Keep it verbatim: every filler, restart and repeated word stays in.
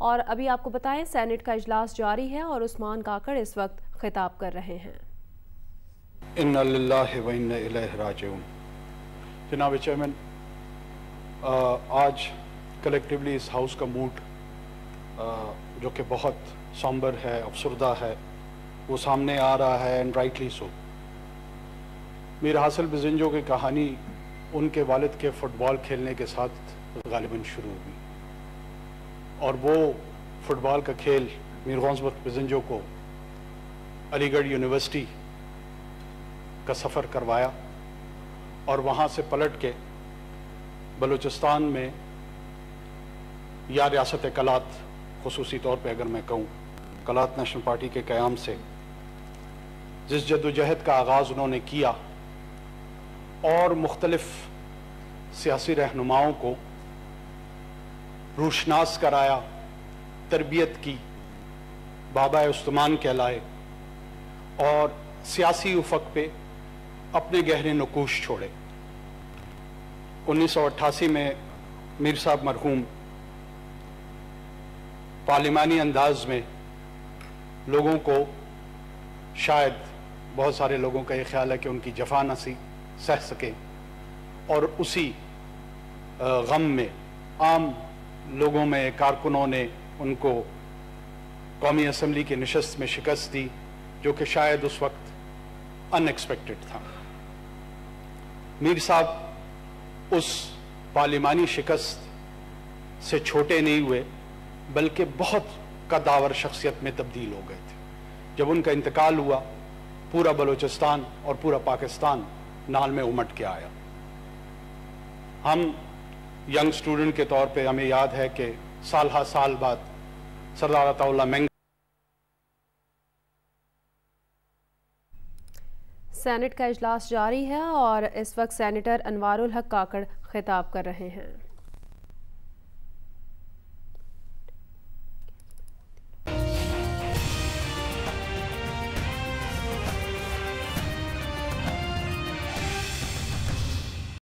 اور ابھی آپ کو بتائیں سینٹ کا اجلاس جاری ہے اور عثمان کاکڑ اس وقت خطاب کر رہے ہیں۔ اِنَّا لِلَّهِ وَإِنَّا إِلَيْهِ راجعون۔ جناب چیئرمین، آج کلیکٹیولی اس ہاؤس کا موڈ جو کہ بہت سامبر ہے، افسردہ ہے، وہ سامنے آ رہا ہے، اینڈ رائٹلی سو۔ میر حاصل بزنجو کی کہانی ان کے والد کے فٹ بال کھیلنے کے ساتھ غالباً شروع ہوئی، اور وہ فٹ بال کا کھیل میر غوث بزنجو کو علی گڑھ یونیورسٹی کا سفر کروایا، اور وہاں سے پلٹ کے بلوچستان میں یا ریاست کلات، خصوصی طور پہ اگر میں کہوں کلات نیشنل پارٹی کے قیام سے جس جد و جہد کا آغاز انہوں نے کیا اور مختلف سیاسی رہنماؤں کو روشناس کرایا، تربیت کی، بابا استمان کہلائے، اور سیاسی افق پہ اپنے گہرے نقوش چھوڑے۔ انیس سو اٹھاسی میں میر صاحب مرحوم پارلیمانی انداز میں لوگوں کو، شاید بہت سارے لوگوں کا یہ خیال ہے کہ ان کی جفا نہ سی سہ سکے، اور اسی غم میں عام لوگوں میں کارکنوں نے ان کو قومی اسمبلی کی نشست میں شکست دی، جو کہ شاید اس وقت ان ایکسپیکٹڈ تھا۔ میر صاحب اس پارلیمانی شکست سے چھوٹے نہیں ہوئے، بلکہ بہت قدآور شخصیت میں تبدیل ہو گئے تھے۔ جب ان کا انتقال ہوا، پورا بلوچستان اور پورا پاکستان نال میں امٹ کے آیا۔ ہم ینگ سٹوڈنٹ کے طور پہ ہمیں یاد ہے کہ سال ہا سال بعد سردار عطا اللہ مینگ سینٹ کا اجلاس جاری ہے اور اس وقت سینیٹر انوار الحق کاکڑ خطاب کر رہے ہیں۔